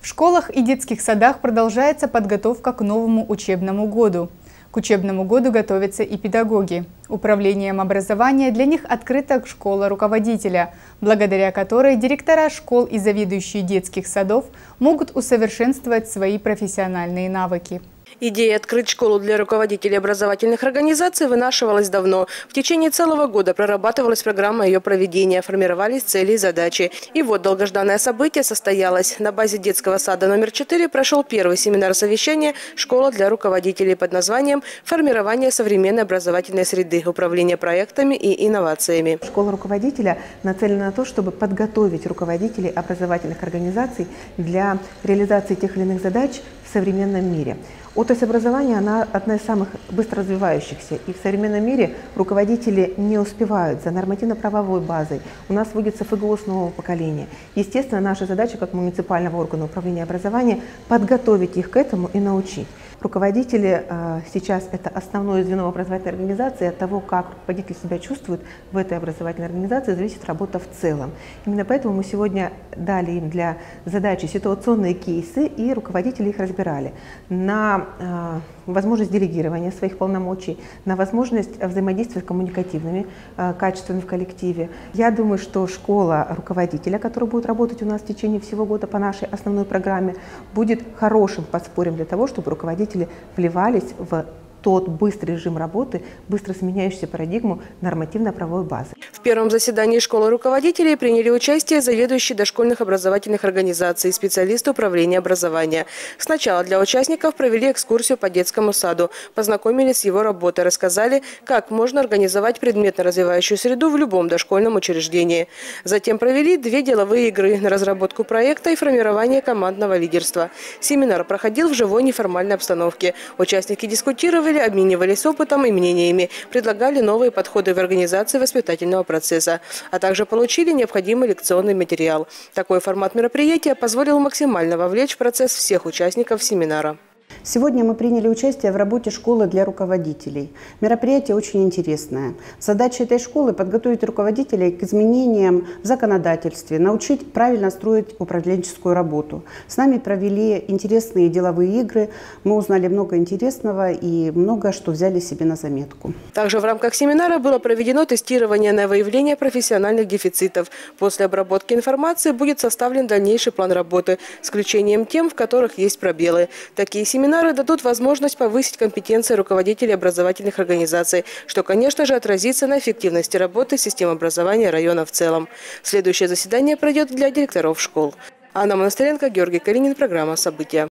В школах и детских садах продолжается подготовка к новому учебному году. К учебному году готовятся и педагоги. Управлением образования для них открыта школа руководителя, благодаря которой директора школ и заведующие детских садов могут усовершенствовать свои профессиональные навыки. Идея открыть школу для руководителей образовательных организаций вынашивалась давно. В течение целого года прорабатывалась программа ее проведения, формировались цели и задачи. И вот долгожданное событие состоялось. На базе детского сада номер 4 прошел первый семинар совещания «Школа для руководителей» под названием «Формирование современной образовательной среды, управление проектами и инновациями». Школа руководителя нацелена на то, чтобы подготовить руководителей образовательных организаций для реализации тех или иных задач в современном мире. Отрасль образования, она одна из самых быстро развивающихся, и в современном мире руководители не успевают за нормативно-правовой базой. У нас вводится ФГО с нового поколения. Естественно, наша задача как муниципального органа управления образования – подготовить их к этому и научить. Руководители сейчас – это основное звено образовательной организации. От того, как руководитель себя чувствует в этой образовательной организации, зависит работа в целом. Именно поэтому мы сегодня дали им для задачи ситуационные кейсы, и руководители их разбирали на возможность делегирования своих полномочий, на возможность взаимодействия с коммуникативными качествами в коллективе. Я думаю, что школа руководителя, которая будет работать у нас в течение всего года по нашей основной программе, будет хорошим подспорьем для того, чтобы руководители вливались в тот быстрый режим работы, быстро сменяющуюся парадигму нормативно-правовой базы. В первом заседании школы руководителей приняли участие заведующие дошкольных образовательных организаций и специалисты управления образования. Сначала для участников провели экскурсию по детскому саду, познакомились с его работой, рассказали, как можно организовать предметно-развивающую среду в любом дошкольном учреждении. Затем провели 2 деловые игры на разработку проекта и формирование командного лидерства. Семинар проходил в живой неформальной обстановке. Участники дискутировали, обменивались опытом и мнениями, предлагали новые подходы в организации воспитательного процесса, а также получили необходимый лекционный материал. Такой формат мероприятия позволил максимально вовлечь в процесс всех участников семинара. Сегодня мы приняли участие в работе школы для руководителей. Мероприятие очень интересное. Задача этой школы – подготовить руководителей к изменениям в законодательстве, научить правильно строить управленческую работу. С нами провели интересные деловые игры, мы узнали много интересного и много что взяли себе на заметку. Также в рамках семинара было проведено тестирование на выявление профессиональных дефицитов. После обработки информации будет составлен дальнейший план работы с включением тем, в которых есть пробелы. Такие семинары дадут возможность повысить компетенции руководителей образовательных организаций, что, конечно же, отразится на эффективности работы системы образования района в целом. Следующее заседание пройдет для директоров школ. Анна Монастыренко, Георгий Калинин, программа «События».